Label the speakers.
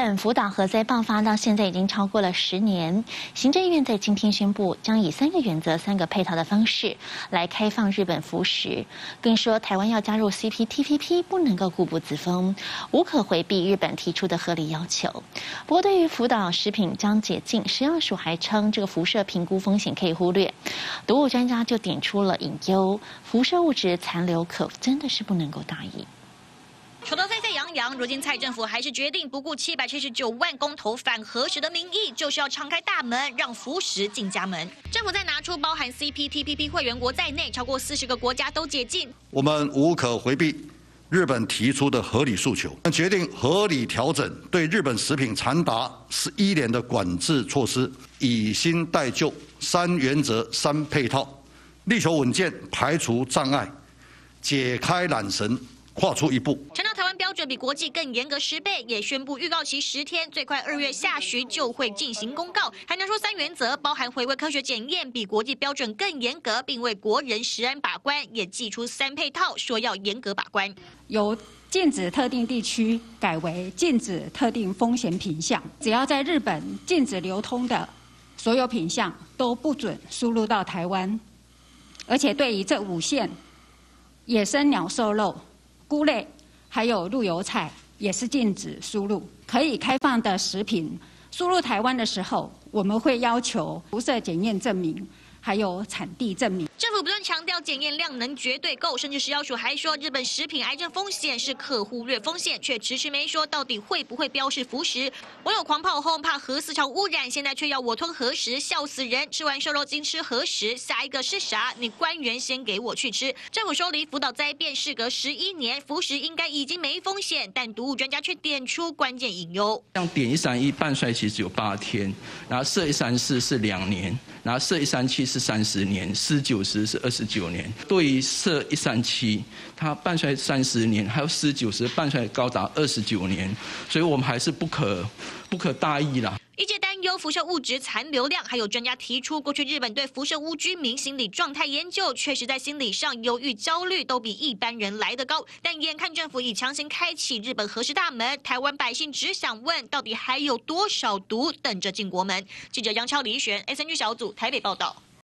Speaker 1: 本福岛核灾爆发到现在已经超过了10年，行政院在今天宣布，将以3个原则、3个配套的方式来开放日本福食，更说台湾要加入 CPTPP 不能够固步自封，无可回避日本提出的合理要求。不过，对于福岛食品将解禁，食药署还称这个辐射评估风险可以忽略。毒物专家就点出了隐忧，辐射物质残留可真的是不能够大意。
Speaker 2: 说到沸沸扬扬，如今蔡政府还是决定不顾779万公投反核食的民意，就是要敞开大门，让福食进家门。政府再拿出包含 CPTPP 会员国在内超过40个国家都解禁，
Speaker 3: 我们无可回避日本提出的合理诉求，决定合理调整对日本食品长达11年的管制措施，以新代旧，3原则3配套，力求稳健，排除障碍，解开缆绳。 跨出一步，
Speaker 2: 强调台湾标准比国际更严格10倍，也宣布预告期10天，最快2月下旬就会进行公告。还能说3原则，包含回归科学检验比国际标准更严格，并为国人食安把关，也祭出3配套，说要严格把关。
Speaker 4: 由禁止特定地区改为禁止特定风险品项，只要在日本禁止流通的所有品项都不准输入到台湾，而且对于这5项野生鸟兽肉。 菇类还有陆游菜也是禁止输入。可以开放的食品输入台湾的时候，我们会要求辐射检验证明，还有产地证明。
Speaker 2: 政府不断强调检验量能绝对够，甚至食药署还说日本食品癌症风险是可忽略风险，却迟迟没说到底会不会标示福食。网友狂炮轰，怕核4场污染，现在却要我吞核食，笑死人！吃完瘦肉精吃核食，下一个是啥？你官员先给我去吃！政府说离福岛灾变事隔11年，福食应该已经没风险，但毒物专家却点出关键隐忧。
Speaker 5: 像碘131半衰期只有8天，然后铯134是2年，然后铯137是30年，铯90是29年。对于铯137，它半衰30年，还有铯90半衰高达29年，所以我们还是不可大意啦。
Speaker 2: 一界担忧辐射物质残留量，还有专家提出，过去日本对辐射污居民心理状态研究，确实在心理上忧郁、焦虑都比一般人来得高。但眼看政府已强行开启日本核食大门，台湾百姓只想问，到底还有多少毒等着进国门？记者杨超、李璇 ，SNG 小组台北报道。